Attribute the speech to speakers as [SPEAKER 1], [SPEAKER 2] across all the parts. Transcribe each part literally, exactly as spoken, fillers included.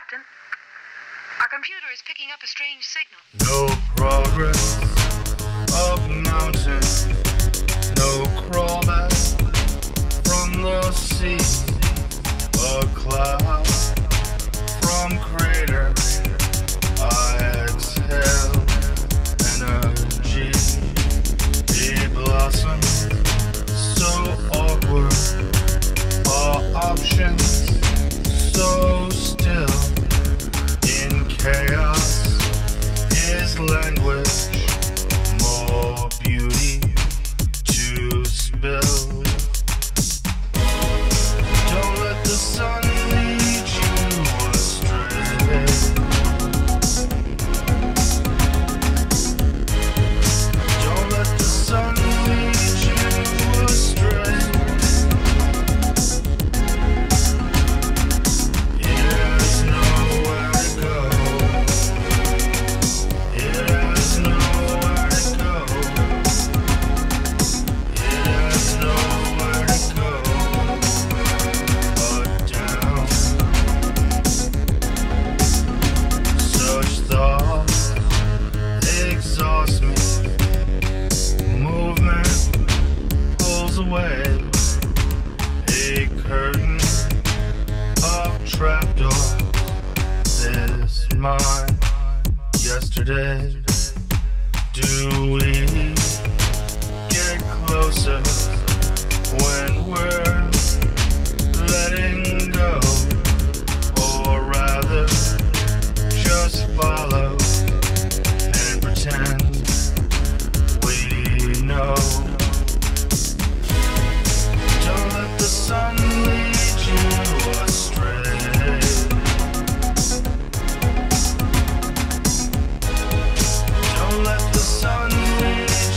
[SPEAKER 1] Captain. Our computer is picking up a strange signal.
[SPEAKER 2] No progress up mountain, no crawlback from the sea, a cloud from crater, I exhale energy, a blossom so awkward, all options so still, in chaos is language, more beauty to spill. Don't let the sun lead you astray. Don't let the sun lead you astray. There's nowhere to go. There's nowhere to go. There's nowhere to go but down. Such thoughts exhaust me. Movement pulls away a curtain of trapdoor. This mine yesterday. Do we get closer when we're letting go, or rather just follow and pretend we know? Don't let the sun lead you astray. Don't let the sun lead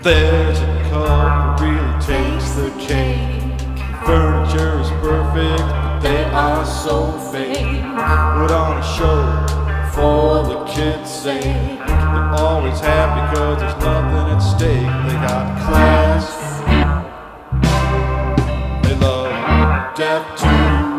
[SPEAKER 3] There's a couple really takes the cake. Furniture is perfect, but they are so fake. Put on a show for the kids' sake. They're always happy cause there's nothing at stake. They got class, they love deaf tunes.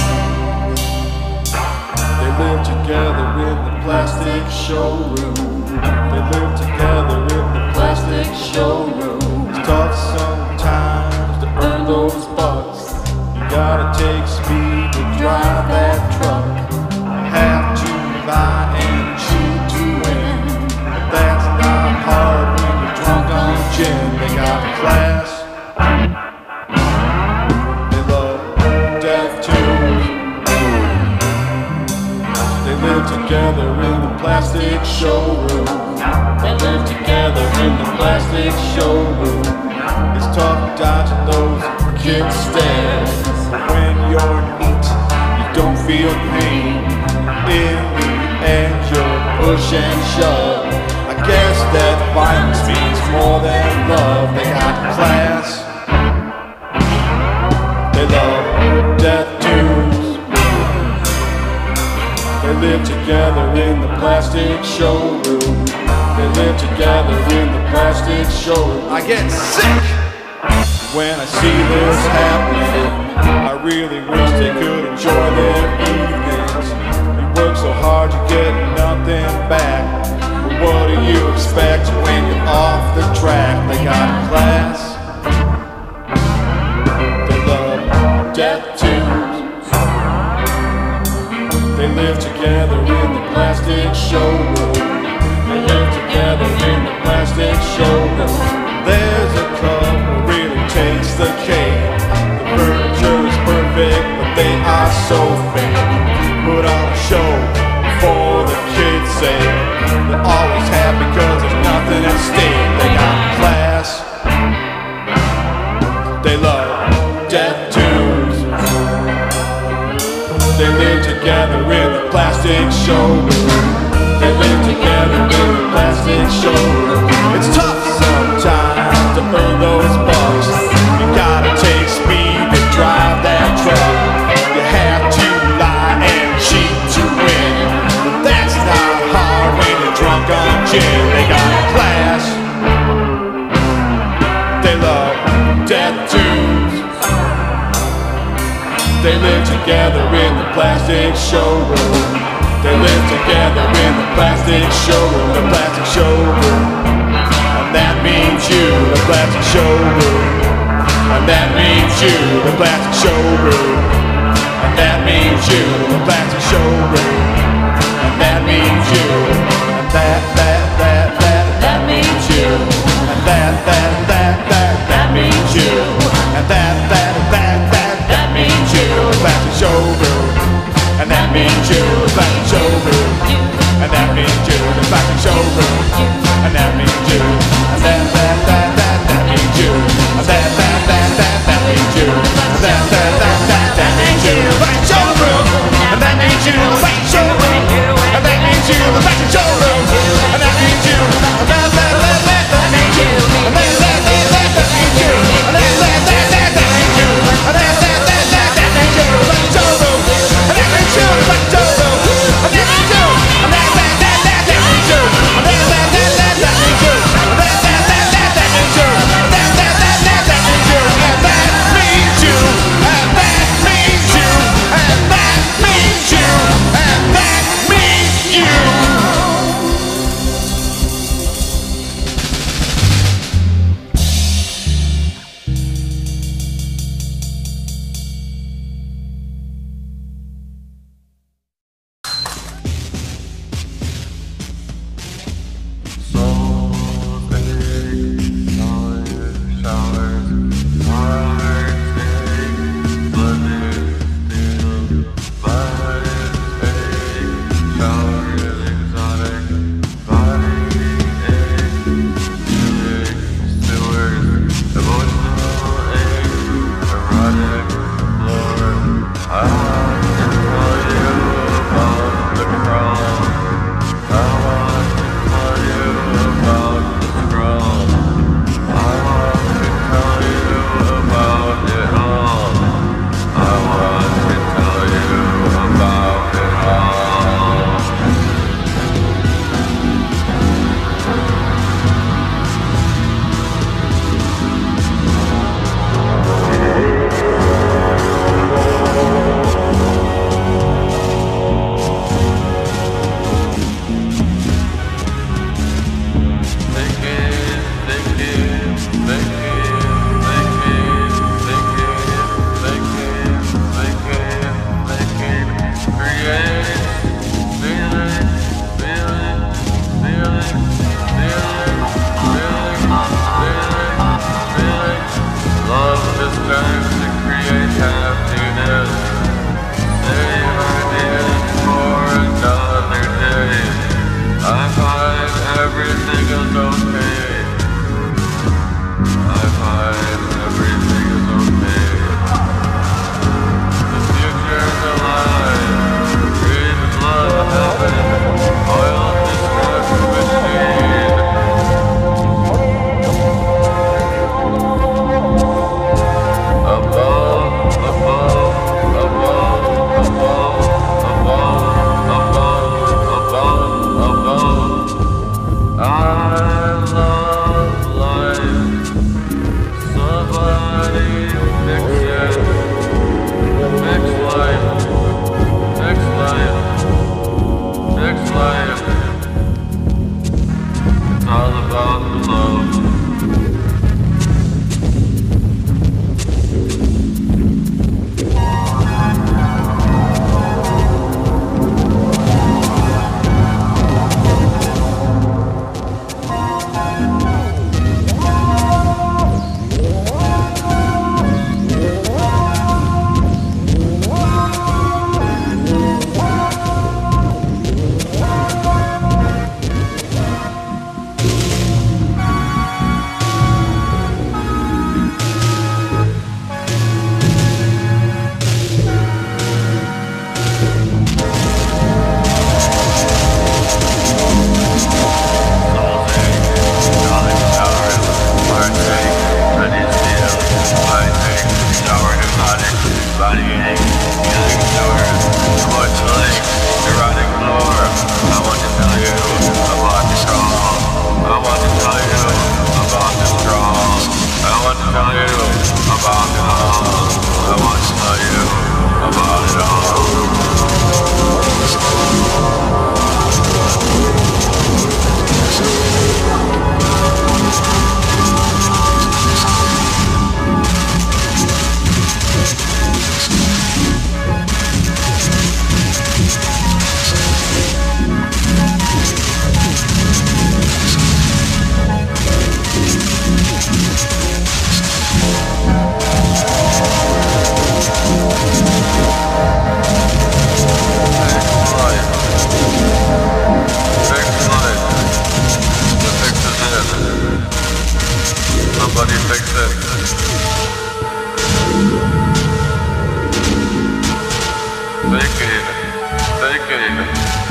[SPEAKER 3] They live together in the plastic showroom. They live together in the plastic showroom. It's tough sometimes to earn those bucks. You gotta take speed to drive that truck. Have to lie and cheat to win. But that's not hard when you're drunk on gin. They got class, they love deaf tunes. They live together in the plastic showroom. They live together in the plastic showroom. It's tough dodging those kids' stares. When you're neat, you don't feel pain. In the end, you're push and shove. I guess that violence means more than love. They got class, they love death tunes. They live together in the plastic showroom. They live together in the plastic showroom. I get sick when I see this happening. I really wish they could enjoy their evenings. You work so hard, you get nothing back. But what do you expect when you're off the track? They got class, they love death tunes. They live together in the plastic showroom. They live together in the plastic showroom. There's a couple really takes the cake. The furniture is perfect, but they are so fake. Put on a show for the kids' sake. They're always happy cause there's nothing at stake. They got class, they love death tunes. They live together in the plastic showroom. They live together in the plastic showroom. It's tough sometimes to earn those bucks. You gotta take speed to drive that truck. You have to lie and cheat to win. But that's not hard when you're drunk on gin. They got class, they love death tunes. They live together in the plastic showroom. They live together in the plastic showroom. The plastic showroom. And that means you, the plastic showroom. And that means you, the plastic showroom. And that means you, the plastic showroom. And that means you. And that, that, that, that, that means you. And that, that, that, that, that means you. And that, that, that, that, that means you, the plastic showroom. And that means you, the plastic showroom. And that means you, the plastic showroom. And that means you. And that, that, that, that, that means you. And that, that, that, that, that means you. And that, that, that, that, that means you, the plastic showroom. And that means you, the plastic showroom. And that means you, the plastic showroom. And that means you. And that, that, that, that, that means you. And that, that, that, that, that means you. And that, that, that, that, that means you. And that, that, that, that, that means you, the plastic showroom. And that means you, the plastic showroom.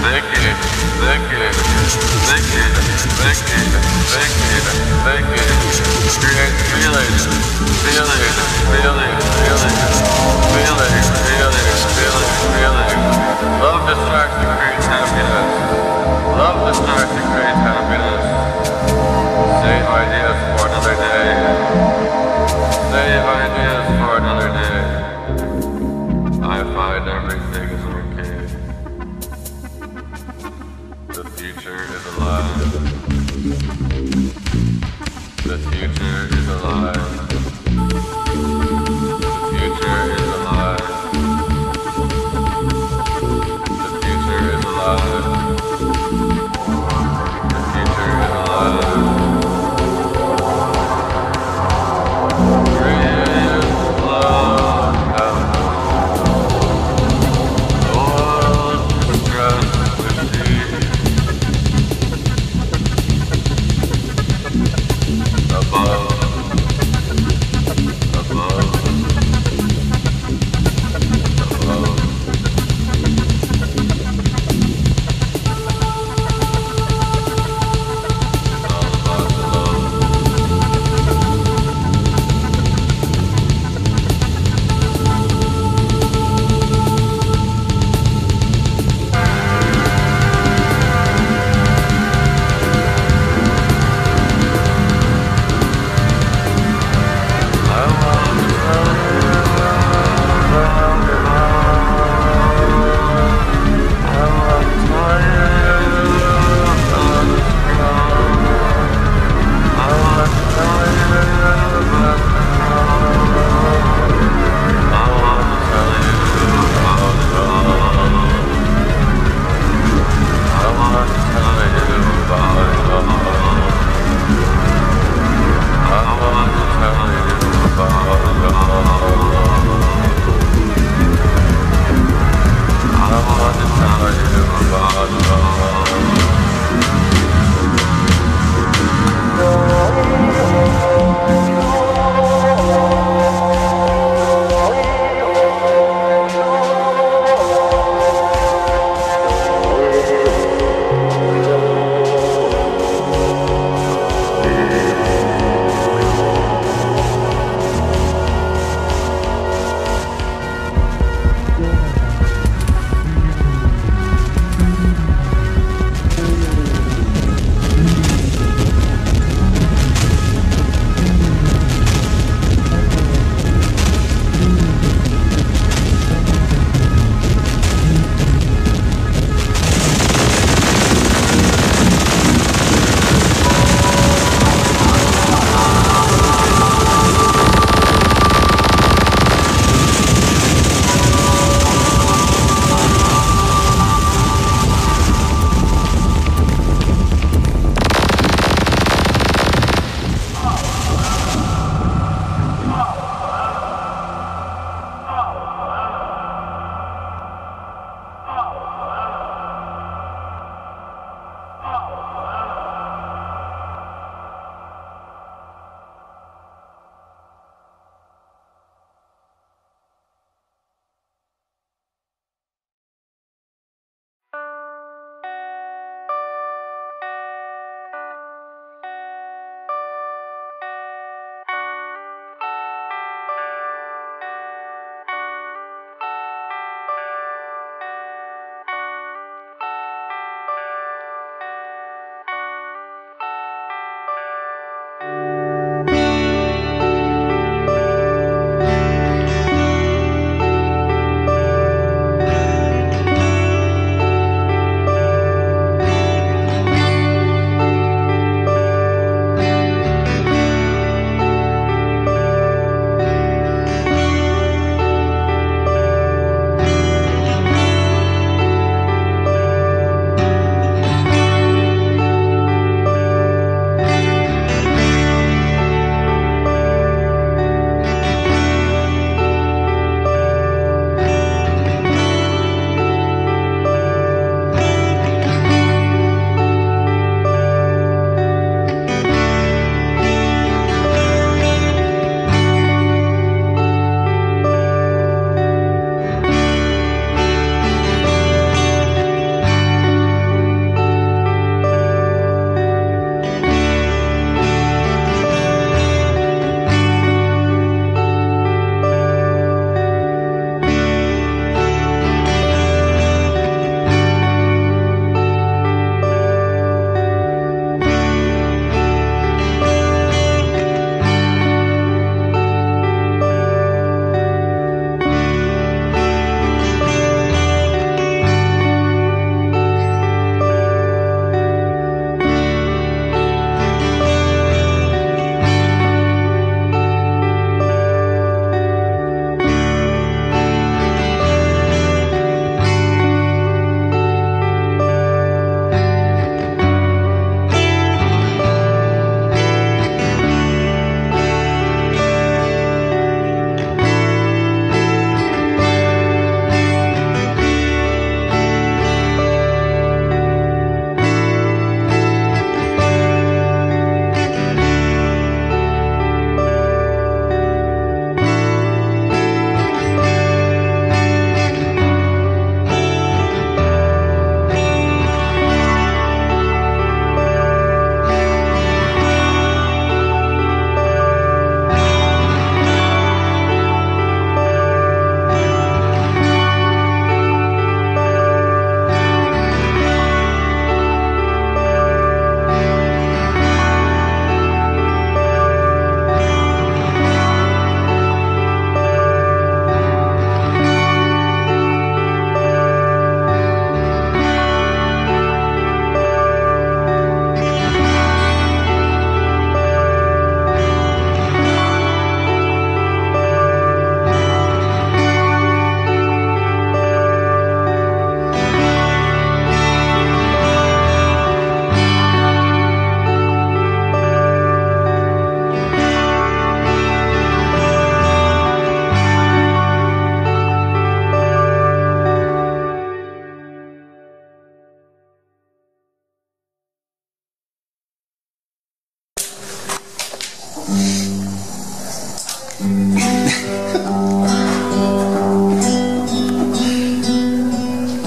[SPEAKER 4] wicked, wicked, wicked, wicked, wicked, wicked. Create feeling, feeling, feeling, feeling, feeling, feeling, feeling, feeling. Love distraction creates happiness. Love distraction creates happiness. Save ideas for another day. Save ideas for another day. I find everything is okay. The future is alive. The future is alive. The future is alive. The future is alive.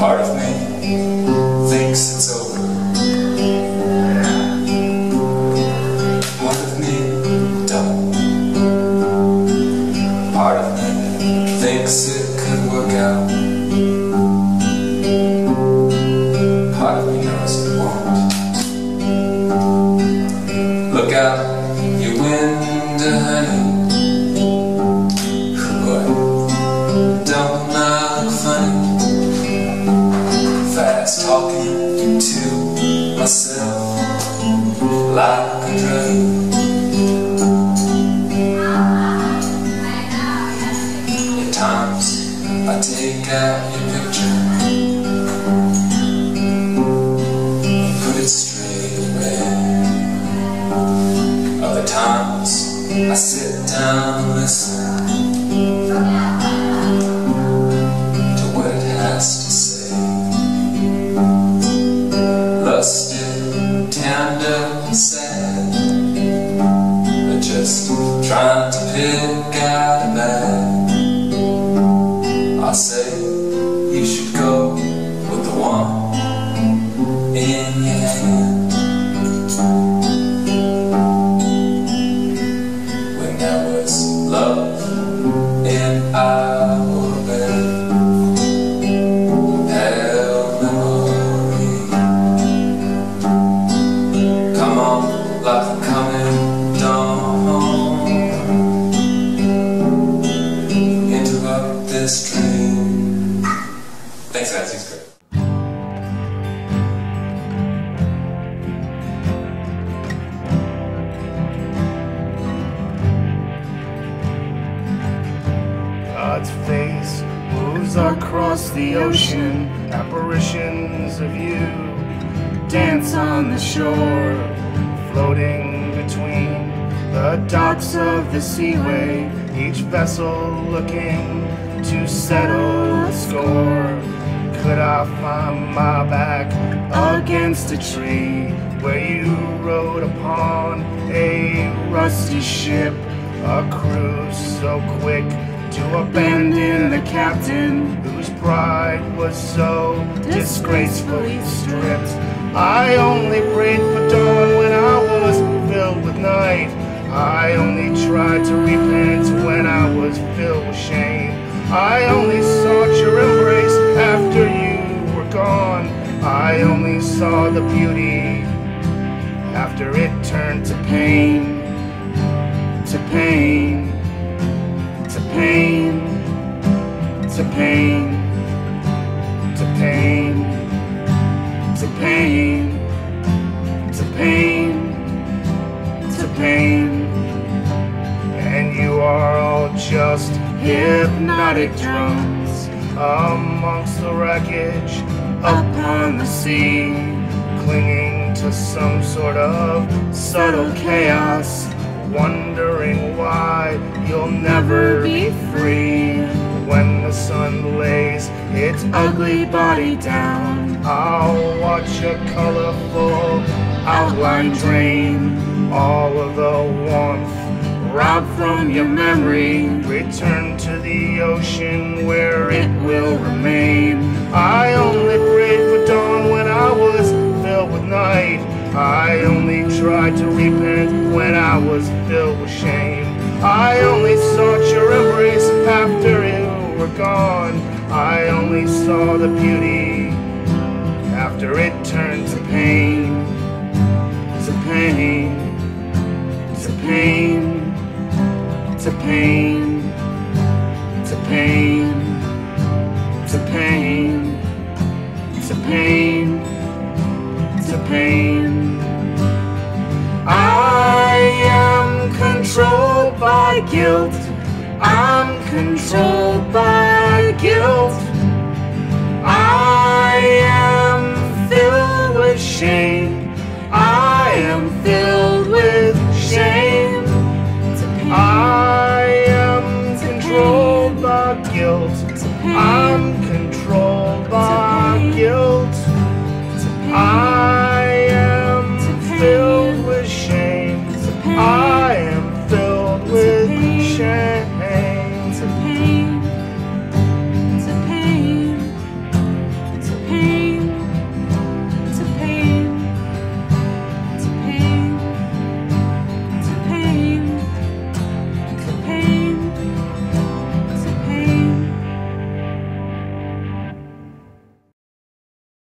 [SPEAKER 5] Part of me thinks it's over. Part of me don't. Part of me thinks it could work out. Part of me knows it won't. Look out your window, honey. But don't look funny. Fast talking to myself like a drug. At times I take out your picture, put it straight away. Other times I sit down and listen to what it has to say. Lusted, tender, sad, but just trying to pick out a bag. I say you should go with the one in your hand. When there was love in our bed, pale memory. Come on, like a coming dawn. Interrupt this train. Thanks guys, it's great.
[SPEAKER 3] God's face moves across the ocean. Apparitions of you dance on the shore, floating between the docks of the seaway, each vessel looking to settle a score. Could I find my back against a tree where you rode upon a rusty ship, a crew so quick to abandon the captain whose pride was so disgracefully stripped? I only prayed for dawn when I was filled with night. I only tried to repent when I was filled with shame. I only sought your embrace after you were gone. I only saw the beauty after it turned to pain, to pain, to pain, to pain, to pain, to pain, to pain, to pain. And you are all just hypnotic drums amongst the wreckage upon the sea, clinging to some sort of subtle chaos, wondering why you'll never be free. When the sun lays its ugly body down, I'll watch a colorful outline drain, all of the warmth robbed from your memory, return to the ocean where it will remain. I only prayed for dawn when I was filled with night. I only tried to repent when I was filled with shame. I only sought your embrace after you were gone. I only saw the beauty after it turned to pain, to pain, to pain, to pain, to pain, to pain, to pain, to pain. I am controlled by guilt. I'm controlled by guilt. I am filled with shame. I am filled with shame. I am controlled by guilt. I'm controlled by guilt. I